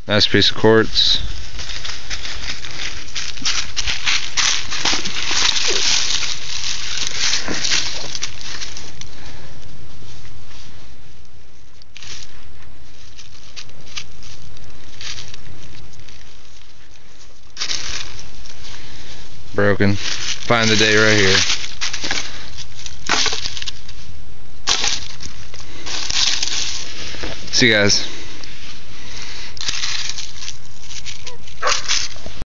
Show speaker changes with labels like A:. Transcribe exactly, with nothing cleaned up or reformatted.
A: Nice piece of quartz. Broken. Find the day right here. See you guys.